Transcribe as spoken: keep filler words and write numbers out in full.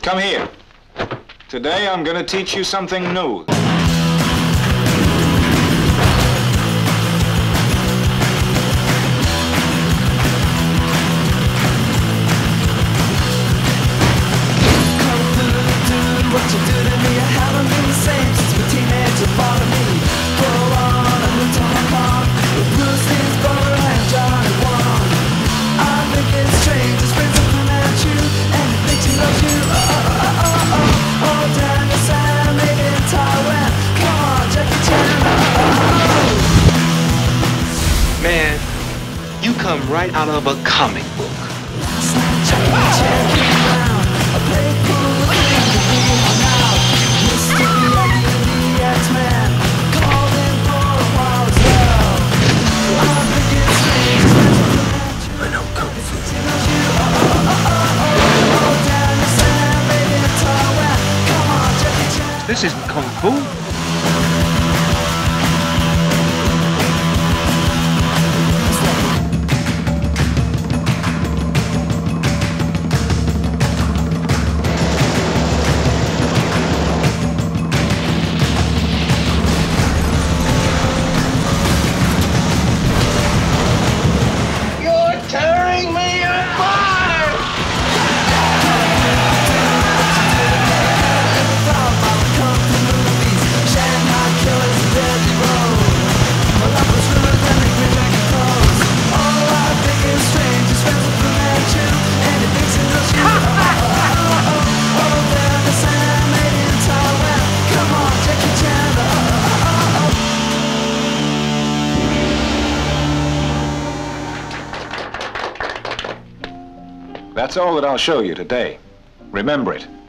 Come here. Today I'm gonna teach you something new. What you do to me, I haven't been the same since my teenager thought of me. Go on, I moved to Hong Kong with Bruce Lee's brother and Johnny Wong. I think it's strange, his friends are coming at you, and he thinks he loves you. Oh, oh, oh, oh, oh, oh, Daniel San, made in Taiwan. Come on, Jackie Chan. Oh, oh, oh. Man, you come right out of a comic book. Last night Jackie Chan came round, I played pool with him. This isn't Kung Fu. That's all that I'll show you today. Remember it.